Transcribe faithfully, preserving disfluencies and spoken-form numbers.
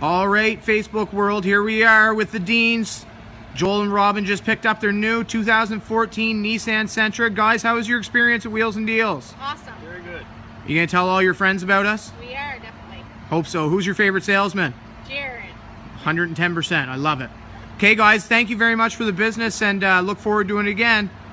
All right, Facebook world, here we are with the Deans. Joel and Robin just picked up their new two thousand fourteen Nissan Sentra. Guys, how was your experience at Wheels and Deals? Awesome. Very good. You gonna tell all your friends about us? We are, definitely. Hope so. Who's your favorite salesman? Jared. one hundred ten percent. I love it. Okay, guys, thank you very much for the business, and uh, look forward to doing it again.